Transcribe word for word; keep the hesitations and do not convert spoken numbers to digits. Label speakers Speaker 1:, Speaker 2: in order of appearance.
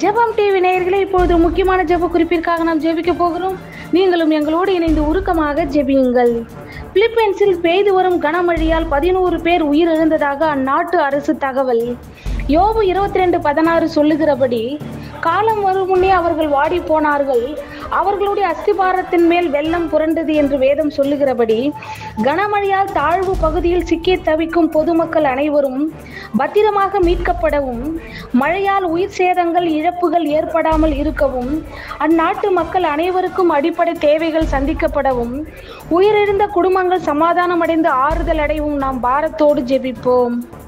Speaker 1: ஜெபம் டிவி நேயர்களே, இப்பொழுது முக்கியமான ஜெப குறிப்பிற்காக நாம் ஜெபிக்க போகிறோம். நீங்களும் எங்களோடு இணைந்து உருக்கமாக ஜெபியுங்கள். பிலிப்பைன்ஸில் பெய்து வரும் கனமழையால் பதினோரு பேர் உயிரிழந்ததாக அந்நாட்டு அரசு தகவல். யோபு இருபத்தி ரெண்டு பதினாறு சொல்லுகிறபடி, காலம் வரும் முன்னே அவர்கள் வாடி போனார்கள், அவர்களுடைய அஸ்திபாரத்தின் மேல் வெள்ளம் புரண்டது என்று வேதம் சொல்லுகிறபடி, கனமழையால் தாழ்வு பகுதியில் சிக்கி தவிக்கும் பொதுமக்கள் அனைவரும் பத்திரமாக மீட்கப்படவும், மழையால் உயிர் சேதங்கள் இழப்புகள் ஏற்படாமல் இருக்கவும், அந்நாட்டு மக்கள் அனைவருக்கும் அடிப்படை தேவைகள் சந்திக்கப்படவும், உயிரிழந்த குடும்பங்கள் சமாதானம் அடைந்து ஆறுதல் அடையவும் நாம் பாரத்தோடு ஜெபிப்போம்.